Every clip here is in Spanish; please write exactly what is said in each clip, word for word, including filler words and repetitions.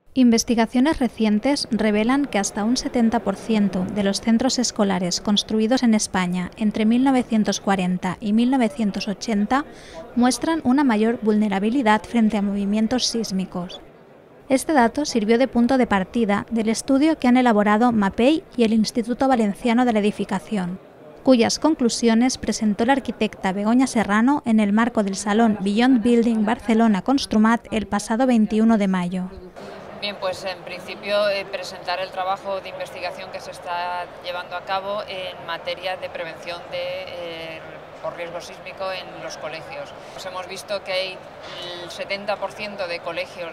Investigaciones recientes revelan que hasta un setenta por ciento de los centros escolares construidos en España entre mil novecientos cuarenta y mil novecientos ochenta muestran una mayor vulnerabilidad frente a movimientos sísmicos. Este dato sirvió de punto de partida del estudio que han elaborado MAPEI y el Instituto Valenciano de la Edificación, cuyas conclusiones presentó la arquitecta Begoña Serrano en el marco del Salón Beyond Building Barcelona Construmat el pasado veintiuno de mayo. Bien, pues en principio eh, presentar el trabajo de investigación que se está llevando a cabo en materia de prevención de, eh, por riesgo sísmico en los colegios. Pues hemos visto que hay el setenta por ciento de colegios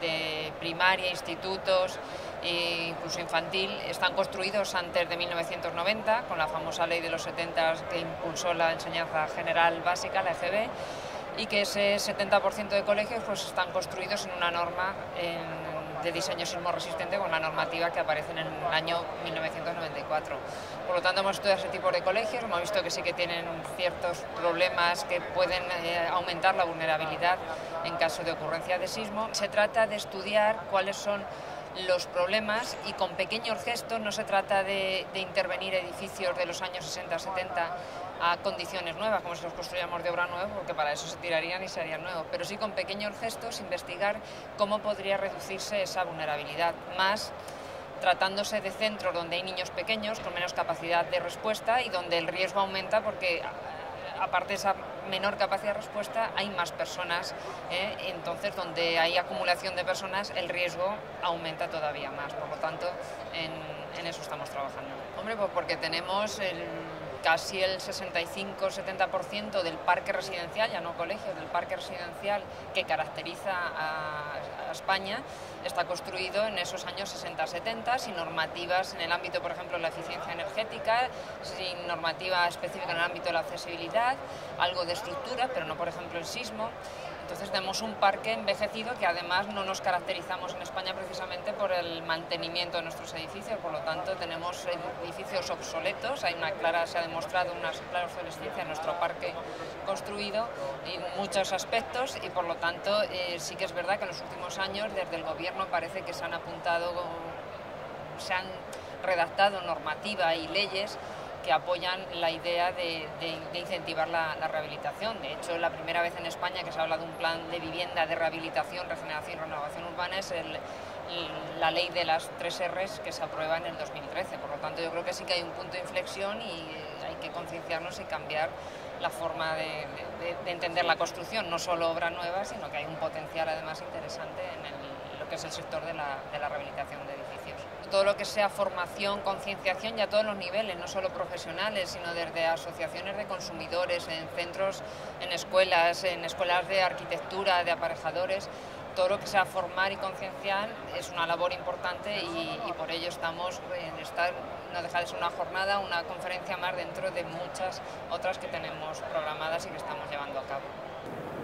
de primaria, institutos e incluso infantil están construidos antes de mil novecientos noventa, con la famosa ley de los setenta que impulsó la enseñanza general básica, la E G B, y que ese setenta por ciento de colegios pues, están construidos en una norma en, de diseño sismo resistente con la normativa que aparece en el año mil novecientos noventa y cuatro. Por lo tanto, hemos estudiado ese tipo de colegios, hemos visto que sí que tienen ciertos problemas que pueden eh, aumentar la vulnerabilidad en caso de ocurrencia de sismo. Se trata de estudiar cuáles son los problemas y con pequeños gestos, no se trata de, de intervenir edificios de los años sesenta setenta a condiciones nuevas, como si los construyamos de obra nueva, porque para eso se tirarían y se harían nuevos, pero sí con pequeños gestos investigar cómo podría reducirse esa vulnerabilidad, más tratándose de centros donde hay niños pequeños con menos capacidad de respuesta y donde el riesgo aumenta porque aparte de esa menor capacidad de respuesta, hay más personas, ¿eh? Entonces donde hay acumulación de personas el riesgo aumenta todavía más, por lo tanto en, en eso estamos trabajando. Hombre, pues porque tenemos el, casi el sesenta y cinco setenta por ciento del parque residencial, ya no colegios, del parque residencial que caracteriza a, a España, está construido en esos años sesenta setenta, sin normativas en el ámbito, por ejemplo, de la eficiencia energética, sin normativa específica en el ámbito de la accesibilidad, algo de estructura, pero no, por ejemplo, el sismo. Entonces tenemos un parque envejecido que además no nos caracterizamos en España precisamente por el mantenimiento de nuestros edificios, por lo tanto tenemos edificios obsoletos, hay una clara, se ha demostrado una clara obsolescencia en nuestro parque construido en muchos aspectos y por lo tanto eh, sí que es verdad que en los últimos años desde el gobierno parece que se han apuntado, se han redactado normativa y leyes que apoyan la idea de, de, de incentivar la, la rehabilitación. De hecho, la primera vez en España que se habla de un plan de vivienda de rehabilitación, regeneración y renovación urbana es el, el, la ley de las tres erres que se aprueba en el dos mil trece. Por lo tanto, yo creo que sí que hay un punto de inflexión y hay que concienciarnos y cambiar la forma de, de, de entender la construcción, no solo obra nueva, sino que hay un potencial además interesante en el, lo que es el sector de la, de la rehabilitación de edificios. Todo lo que sea formación, concienciación y a todos los niveles, no solo profesionales, sino desde asociaciones de consumidores, en centros, en escuelas, en escuelas de arquitectura, de aparejadores, todo lo que sea formar y concienciar es una labor importante y, y por ello estamos en esta, no deja de ser una jornada, una conferencia más dentro de muchas otras que tenemos programadas y que estamos llevando a cabo.